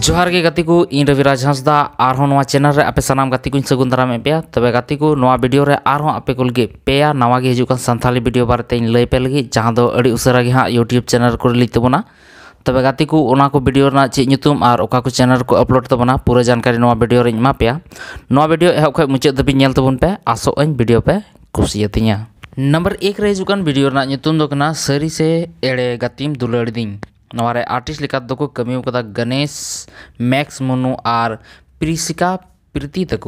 जोहार के गाती को इन रविराज हंसदा आरहों चैनल रे आपे सानाम गाती को सगुन दाराम पे तबे गाती को नवा वीडियो रे आरहों आपे को लगे पेया नवा गे हिजुकान संथाली वीडियो बारे लई पे लगी जहां दो अड़ी उसरा गे हां यूट्यूब चैनल को रिलीज तबना तबे गाती को ओना को वीडियो ना चे ᱧᱩᱛᱩᱢ और ओका को चैनल को अपलोड तबना पूरा जानकारी नवा वीडियो रे मा पेया नवा वीडियो एहब खय मुचाद दबि नेल तबन पे आसो अन वीडियो पे कुसियतिया नंबर 1 रे हिजुकान वीडियो ना ᱧᱩᱛᱩᱢ दो कना सरी से एड़े गातिम दुलड़ दिन नवारे आर्टिस्ट लिखा दो को कमी कदा गणेश मैक्स मुनु और प्रिसिका प्रीति तको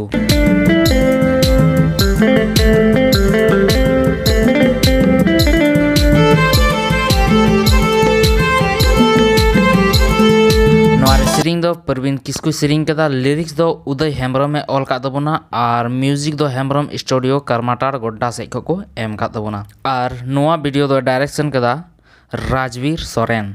नवारे सिरिंग दो परवीन किसको सिरिंग कदा लिरिक्स दो उदय हेम्ब्रम में ऑल का दबोना और म्यूजिक दो हेम्ब्रम स्टूडियो करमाटार गोड्डा से को एम का दबोना और नवा वीडियो दो डायरेक्शन कदा राजवीर सोरेन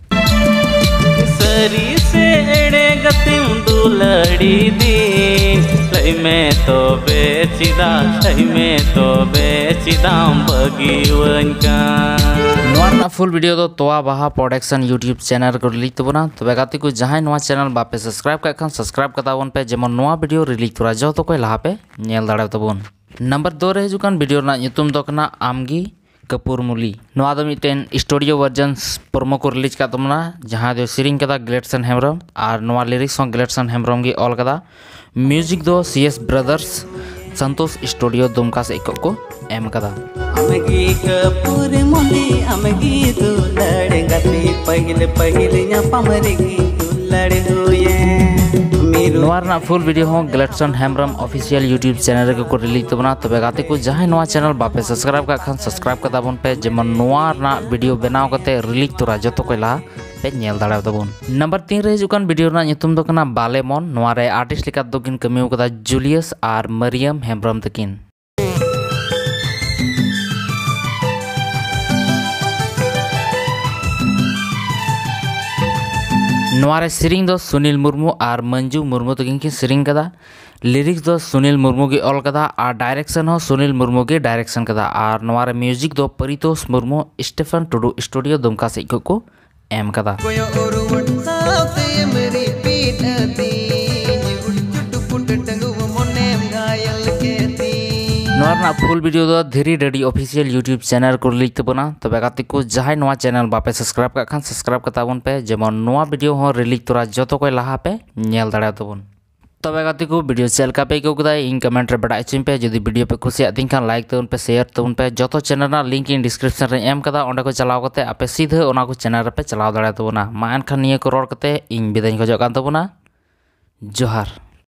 सरी से एड़े गतिम दुलड़ी दी लई में तो बेचिदा लई में तो बेचिदाम बगीवन का नवा फुल वीडियो दो तोआ बाहा प्रोडक्शन यूट्यूब चैनल को रिलीज तबना तबे गाती को जहां नवा चैनल बापे सब्सक्राइब का खान सब्सक्राइब कता वन पे जेमन नवा वीडियो रिलीज तोरा जो तो कोई लहा पे नेल दाड़े तबन नंबर 2 रे जुकान वीडियो ना ᱧᱩᱛᱩᱢ ᱫᱚ ᱠᱟᱱᱟ आमगी कपूर मुली नवा दो मिटेन स्टूडियो वर्जन प्रोमो को रिलीज का तमना जहां दो सिरिंग कदा ग्लेटसन हेम्ब्रम और नवा लिरिक्स सॉन्ग ग्लेटसन हेम्ब्रम गी ऑल कदा म्यूजिक दो CS brothers Santosh studio Dumka से को एम कदा आमगी कपूर मुली आमगी दुलड़ गति पहिले पहिले ᱧᱟᱯᱟᱢ ᱨᱮᱜᱤ दुलड़ हुए नवा फुल वीडियो हो Gladson Hembrom official YouTube channel को रिलीज तबना तबे गाते को जहां नवा चैनल बापे सब्सक्राइब का खान सब्सक्राइब कदा बन पे जेमन नवा ना वीडियो बनाव कते रिलीज तोरा जतो कोई ला पे नेल दाड़ा तबन नंबर 3 रे जुकान वीडियो ना ᱧᱩᱛᱩᱢ दो कना बालेमन नवा रे आर्टिस्ट लिखा दो किन कमियो कदा जूलियस और मरियम हेम्ब्रम तकिन नवारे सिरिंग दो सुनील मुर्मू और मंजू मुर्मू तकिन की सिरिंग कदा लिरिक्स दो सुनील मुर्मू की ऑल कदा और डायरेक्शन हो सुनील मुर्मू की डायरेक्शन कदा और नवारे म्यूजिक दो परितोष मुर्मू स्टीफन टुडू स्टूडियो दुमका से को एम कदा नवा फुल वीडियो दो धीरी डडी ऑफिशियल यूट्यूब चैनल को रिलीज तबना तबे गाती को जहां नवा चैनल बापे सब्सक्राइब का खान सब्सक्राइब कता बन पे जेमन नवा वीडियो हो रिलीज तोरा जतो कोई लहा पे नेल दाड़ा तबन तबे गाती को वीडियो चेल का पे को कदा इन कमेंट रे बड़ा चिम पे जदी वीडियो पे खुशी आतिन खान लाइक तबन पे शेयर तबन पे जतो चैनल ना लिंक इन डिस्क्रिप्शन रे एम कदा ओंडे को चलाव कते आपे सीधे ओना को चैनल रे पे चलाव दाड़ा तबना मा एनखान निये को रोड कते इन बिदाय को जकान तबना जोहार।